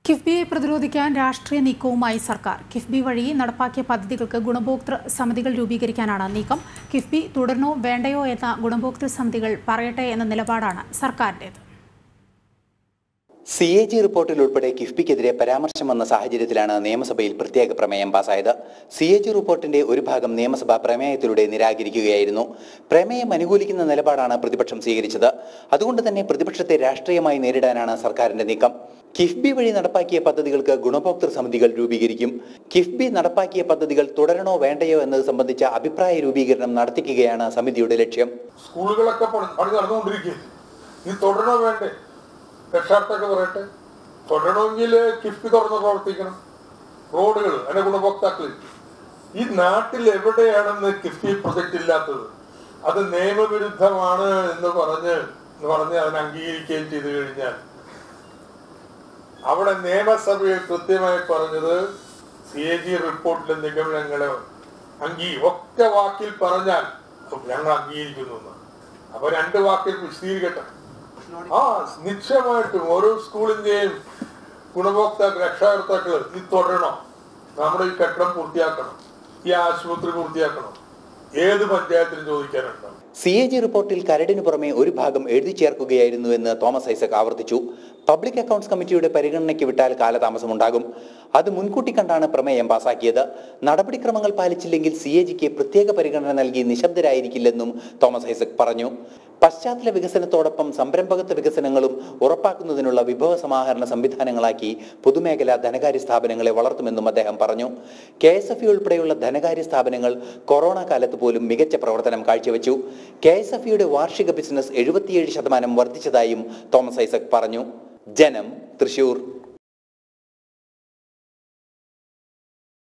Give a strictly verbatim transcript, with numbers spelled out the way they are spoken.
കിഫ്ബിയെ പ്രതിരോധിക്കാൻ രാഷ്ട്രീയ നീക്കവുമായി സർക്കാർ. കിഫ്ബി വഴി നടപ്പാക്കിയ പദ്ധതികൾക്ക് ഗുണഭോക്തൃ സമിതികൾ രൂപീകരിക്കാനാണ് നീക്കം. കിഫ്ബി തുടരണോ വേണ്ടയോ എന്ന ഗുണഭോക്തൃ സമിതികൾ പറയട്ടെ എന്ന നിലപാടാണ് സർക്കാരിന്റേത്. സി എ ജി റിപ്പോർട്ടിൽ ഉൾപ്പെടെ കിഫ്ബിക്കെതിരെ പരാമർശം വന്ന സാഹചര്യത്തിലാണ് നിയമസഭയിൽ പ്രത്യേക പ്രമേയം പാസായത്. സി എ ജി റിപ്പോർട്ടിന്റെ ഒരു ഭാഗം നിയമസഭ പ്രമേയത്തിലൂടെ നിരാകരിക്കുകയായിരുന്നു. പ്രമേയം അനുകൂലിക്കുന്ന നിലപാടാണ് പ്രതിപക്ഷം സ്വീകരിച്ചത്. അതുകൊണ്ട് തന്നെ പ്രതിപക്ഷത്തെ രാഷ്ട്രീയമായി നേരിടാനാണ് സർക്കാരിന്റെ നീക്കം. കിഫ്ബി വഴി നടപ്പാക്കിയ പദ്ധതികൾക്ക് ഗുണഭോക്തൃ സമിതികൾ രൂപീകരിക്കും. കിഫ്ബി നടപ്പാക്കിയ പദ്ധതികൾ തുടരണോ വേണ്ടയോ എന്നത് സംബന്ധിച്ച അഭിപ്രായ രൂപീകരണം നടത്തിക്കുകയാണ് സമിതിയുടെ ലക്ഷ്യം. സ്കൂളുകളൊക്കെ പണി നടന്നുകൊണ്ടിരിക്കുകയാണ്. തുടരണോ വേണ്ടേ രക്ഷാർത്തൊക്കെ പറയട്ടെ. തുടരണമെങ്കിൽ കിഫ്ബി തുറന്ന് പ്രവർത്തിക്കണം. റോഡുകൾ അതിന്റെ ഗുണഭോക്താക്കൾ ഈ നാട്ടിൽ എവിടെയാണെന്ന് കിഫ്ബി പ്രൊജക്ട് ഇല്ലാത്തത് അത് നിയമവിരുദ്ധമാണ് എന്ന് പറഞ്ഞ് എന്ന് പറഞ്ഞ് അതിനെ അംഗീകരിക്കുകയും ചെയ്തു കഴിഞ്ഞാൽ അവിടെ നിയമസഭയിൽ കൃത്യമായി പറഞ്ഞത് സി എ ജി റിപ്പോർട്ടിലെ നിഗമനങ്ങളെ അംഗീ ഒറ്റ വാക്കിൽ പറഞ്ഞാൽ ഞങ്ങൾ അംഗീകരിക്കുന്നു. അപ്പൊ രണ്ട് വാക്കിൽ വിശദീകരിക്കട്ടെ. ആ നിശ്ചയമായിട്ടും ഓരോ സ്കൂളിന്റെയും ഗുണഭോക്താക്കൾ രക്ഷാകർത്താക്കൾ ഇത് തുടരണം. നമ്മുടെ ഈ കെട്ടിടം പൂർത്തിയാക്കണം, ഈ ആശുപത്രി പൂർത്തിയാക്കണം, ഏത് പഞ്ചായത്തിനും ചോദിക്കാനുണ്ടാവും. സി എ ജി റിപ്പോർട്ടിൽ കരടിനു പുറമെ ഒരു ഭാഗം എഴുതി ചേർക്കുകയായിരുന്നു എന്ന് തോമസ് ഐസക് ആവർത്തിച്ചു. പബ്ലിക് അക്കൗണ്ട്സ് കമ്മിറ്റിയുടെ പരിഗണനയ്ക്ക് വിട്ടാൽ കാലതാമസമുണ്ടാകും. അത് മുൻകൂട്ടി കണ്ടാണ് പ്രമേയം പാസാക്കിയത്. നടപടിക്രമങ്ങൾ പാലിച്ചില്ലെങ്കിൽ സി എ ജിക്ക് പ്രത്യേക പരിഗണന നൽകി നിശബ്ദരായിരിക്കില്ലെന്നും തോമസ് ഐസക് പറഞ്ഞു. പശ്ചാത്തല വികസനത്തോടൊപ്പം സംരംഭകത്വ വികസനങ്ങളും ഉറപ്പാക്കുന്നതിനുള്ള വിഭവ സമാഹരണ സംവിധാനങ്ങളാക്കി പൊതുമേഖലാ ധനകാര്യ സ്ഥാപനങ്ങളെ വളർത്തുമെന്നും അദ്ദേഹം പറഞ്ഞു. കെ എസ് എഫ് ഇ ഉൾപ്പെടെയുള്ള ധനകാര്യ സ്ഥാപനങ്ങൾ കൊറോണ കാലത്ത് പോലും മികച്ച പ്രവർത്തനം കാഴ്ചവെച്ചു. കെ എസ് എഫ് ഇയുടെ വാർഷിക ബിസിനസ് എഴുപത്തിയേഴ് ശതമാനം വർദ്ധിച്ചതായും തോമസ് ഐസക് പറഞ്ഞു. ജനം, തൃശൂർ.